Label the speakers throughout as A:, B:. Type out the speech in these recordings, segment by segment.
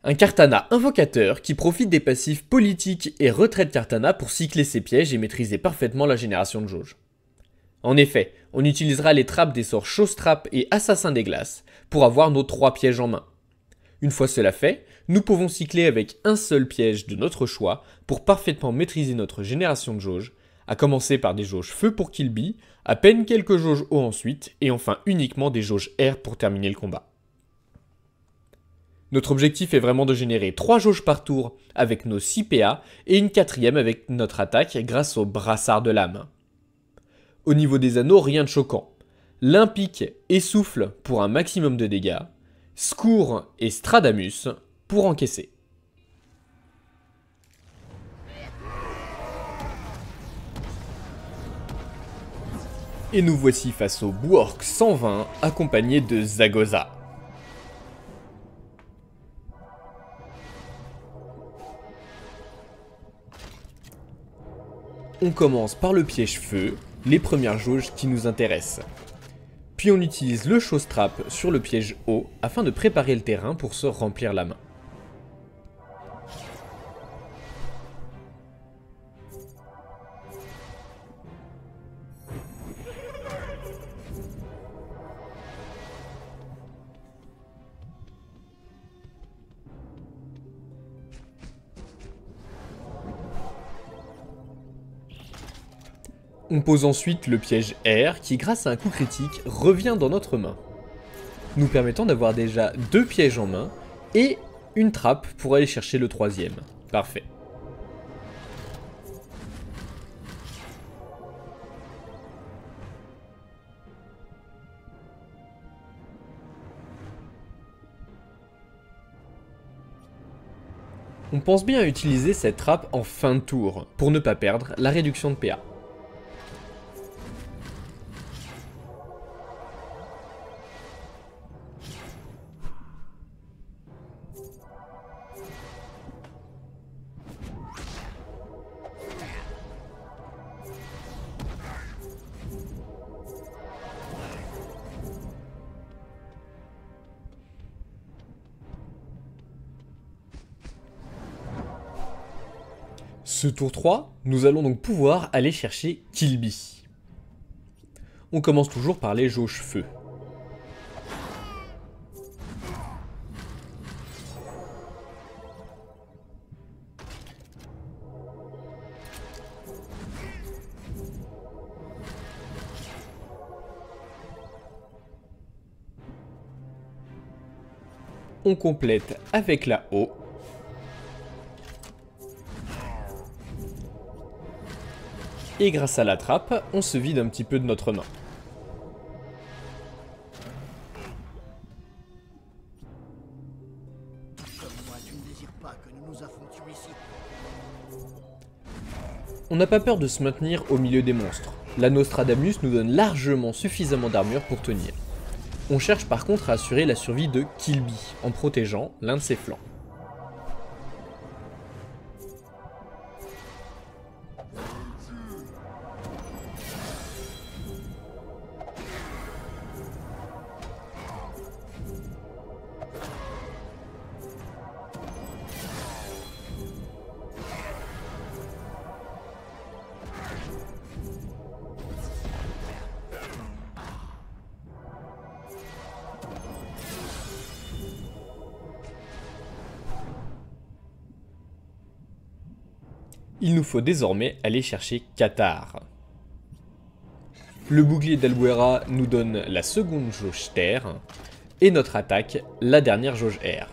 A: Un Kartana invocateur qui profite des passifs politiques et retraite Kartana pour cycler ses pièges et maîtriser parfaitement la génération de jauge. En effet, on utilisera les trappes des sorts Chose Trap et Assassin des Glaces pour avoir nos 3 pièges en main. Une fois cela fait, nous pouvons cycler avec un seul piège de notre choix pour parfaitement maîtriser notre génération de jauge, à commencer par des jauges feu pour Kill Bee, à peine quelques jauges eau ensuite, et enfin uniquement des jauges air pour terminer le combat. Notre objectif est vraiment de générer 3 jauges par tour avec nos 6 PA et une 4ème avec notre attaque grâce au brassard de l'âme. Au niveau des anneaux, rien de choquant. Limpique et Souffle pour un maximum de dégâts, Scour et Stradamus pour encaisser. Et nous voici face au Bwork 120 accompagné de Zagoza. On commence par le piège feu, les premières jauges qui nous intéressent. Puis on utilise le Chose Trap sur le piège eau afin de préparer le terrain pour se remplir la main. On pose ensuite le piège air qui, grâce à un coup critique, revient dans notre main, nous permettant d'avoir déjà 2 pièges en main et une trappe pour aller chercher le 3ème. Parfait. On pense bien à utiliser cette trappe en fin de tour, pour ne pas perdre la réduction de PA. Ce tour 3, nous allons donc pouvoir aller chercher Kill Bee. On commence toujours par les jauges feu. On complète avec la eau. Et grâce à la trappe, on se vide un petit peu de notre main. On n'a pas peur de se maintenir au milieu des monstres. La Nostradamus nous donne largement suffisamment d'armure pour tenir. On cherche par contre à assurer la survie de Kill Bee en protégeant l'un de ses flancs. Il nous faut désormais aller chercher Cathare. Le bouclier d'Albuera nous donne la seconde jauge terre, et notre attaque, la dernière jauge air.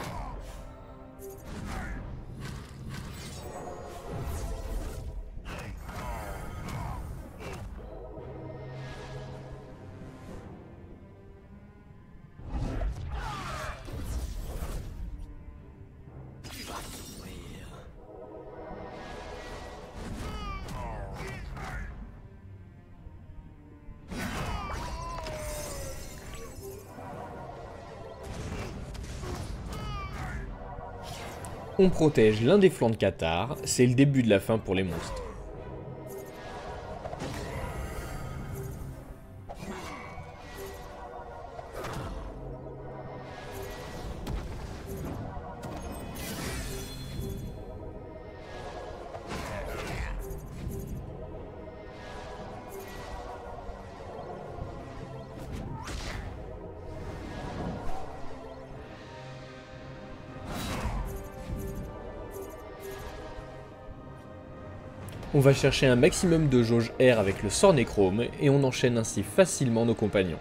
A: On protège l'un des flancs de Cathare, c'est le début de la fin pour les monstres. On va chercher un maximum de jauge air avec le sort nécrome et on enchaîne ainsi facilement nos compagnons.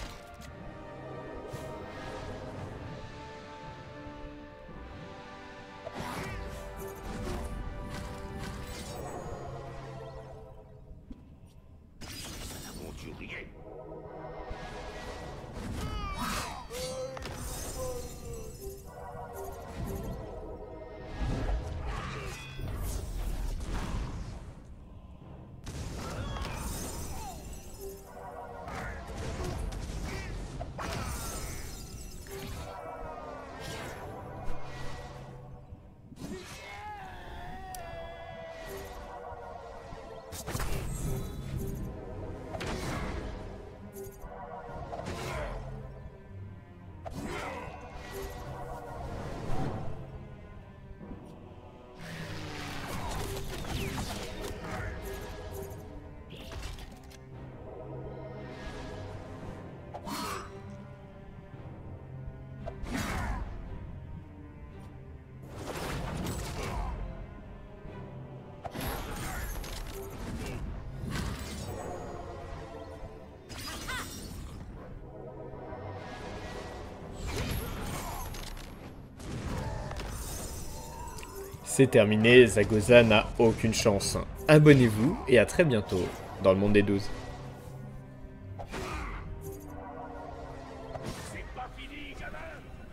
A: C'est terminé, Zagoza n'a aucune chance. Abonnez-vous et à très bientôt dans le monde des 12.
B: C'est pas fini, gamin!